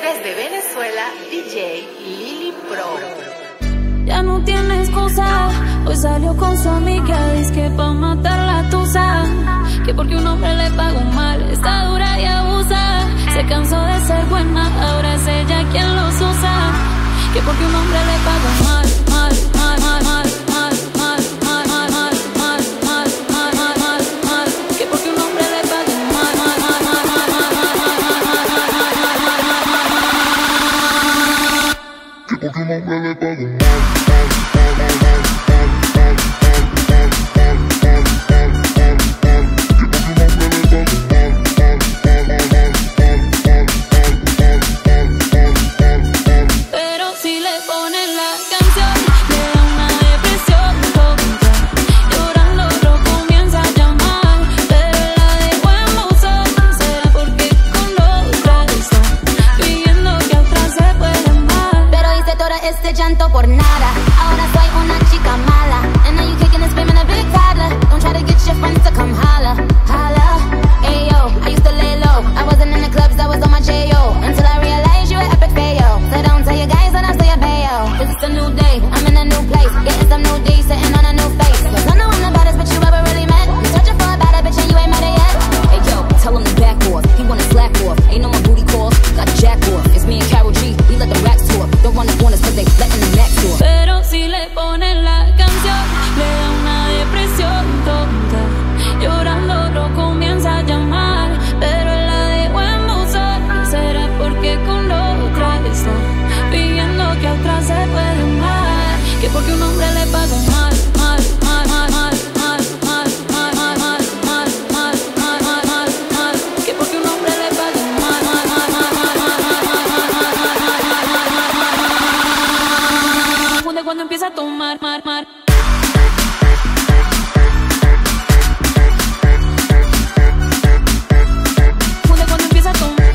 Desde Venezuela, DJ Lili Pro. Ya no tiene excusa, hoy salió con su amiga, dice que pa' matar la tusa, que porque un hombre le pagó mal, está dura y abusa, se cansó de ser buena, ahora es ella quien los usa, que porque un hombre le pagó mal, mal, mal, mal, mal, mal, mal, mal, mal, mal, mal, mal, mal, mal, mal, mal, que porque un hombre le pagó mal, mal, mal, mal, mal, mal, mal, mal, mal, mal, que porque un hombre le pagó mal. Por nada, ahora soy una chica mala. And now you kicking and screaming a big toddler. Don't try to get your friends to come holla, holla. Ayo, I used to lay low, I wasn't in the clubs, I was on my J.O. Until I realized you were epic fail. So don't tell your guys that I'm still your bayo. Cause it's a new day, I'm in a new place, getting some new D, sitting on a new face. Cause I know I'm the baddest bitch you ever really met. I'm searching for a better bitch and you ain't met her yet. Hey yo, tell him to back off, he wanna slack off. Ain't no more booty calls, got jack off. It's me and Karol G, we let the racks talk. Don't run the corners cause they letting the max talk. Pero si le ponen la canción, le da una depresión tonta. Llorando lo comienza a llamar, pero él la dejó en buzón. ¿Será porque con otra está pidiendo que a otra se puede amar? Que porque un hombre le pagó mal, mal, mal, mal, mal, mal, mal, mal, mal, mal, mal, mal, mal, mal, mal, mal. Que porque un hombre le pagó mal, mal, mal, mal, mal, mal, mal, mal, mal, mal, mal, mal. Cuando empieza a tomar, mar, mar. Cuando empieza a tomar.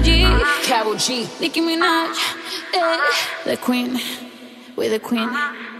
Karol G, Nicki Minaj, the queen, we're the queen.